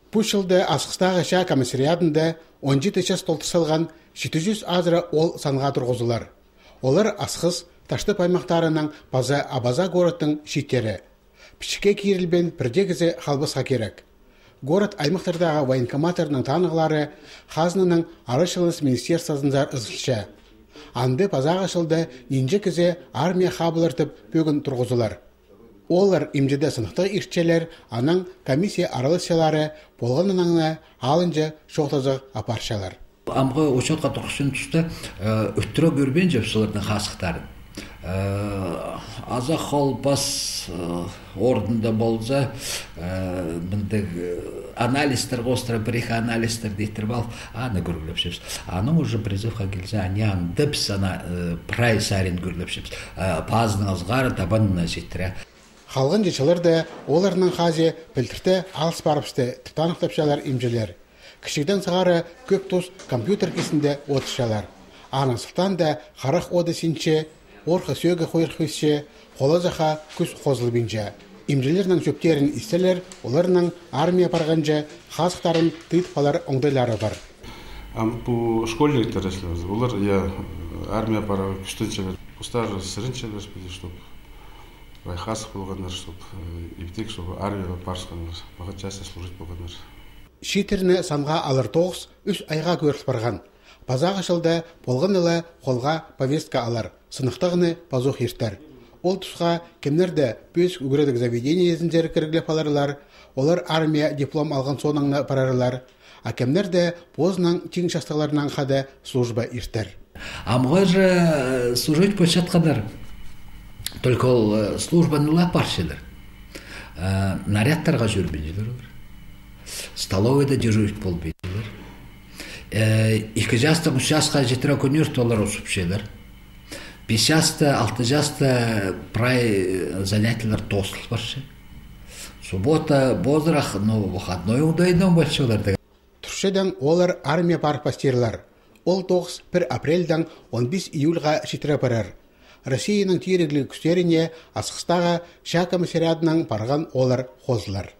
Бұл жылды Асқыстағы ша комиссариатында 17 час толтырсалған 700 азыра ол санға тұрғызылар. Олар Асқыз ташты паймақтарының Абаза городтың шиттері. Пішіке кейрілбен бірдегізі халбысқа керек. Город аймақтардағы военкоматорының танығылары қазынының арышылыныс министерствосындар ызылша. Анды пазаға шылды нинже кізе армия хабылыртып бөгін тұрғызылар. Олар имжеде сынықтық иртчелер, аның комиссия аралысялары болғанынаңына алынжы шоқтазық апаршалар. Амға очатқа тұрқысын тұста өттірі көрбен жепсілердің қасықтарын. Аза холпас ордында болса, анализтер қостыра, бірек анализтер дейтір бал, аны көргіліп шепс. Аның уже призывқа келсе, аны андыпс, аны прайс арен көргіліп шепс. Пазының азғары табанына жеттірі. Халғын жечілер де оларының қазе білтірті алыс барыпсты тұтанық тапшалар имжелер. Кішіктен сығары көп тұз компьютер кесінде отышалар. Аны сұлтан да қарақ оды сенче, орқы сөгі қойыр көсше, қолы зақа күз қозылы бенже. Имжелерінің сөптерін істелер, оларының армия барғанжа қазықтарын тыйтпалар оңдайлары бар. Бұл школьниктер, олар армия бара күштеншелер, ұстар сірінчелер, чтобы Вайхасов болғандар, чтобы ибтек, чтобы армия барысқандар, баға часто служить болғандар. Шитеріні санға алыр тоғыз үш айға көріс барған. Пазаға жылда болған елі қолға повестка алар, сынықтығыны пазуқ ертер. Ол тұсқа кемдерді бөз үгіредік заведение езіндері кіргілеп аларылар, олар армия диплом алған соныңны парарылар, а кемдерді бозынан тең шастығыларынан қады служба ертер. Амға же служить початқадар. Только ол службаны лапаршылар. Нарядтарға жүрбейділер. Столовыйда дежурить болбейділер. 2 жаста 3 жасқа жетірі көнерт олар осыпшелер. 5 жаста 6 жаста прай занятиялар тосыл баршы. Суббота бозырақ, выходной ұдайдан башылар. Түршеден олар армия бар пастерлар. Ол 1 апрельдан 15 июльға жетірі барар. Россияның тиреглі күстеріне Асқыстағы ша комиссариатының барған олар қозылар.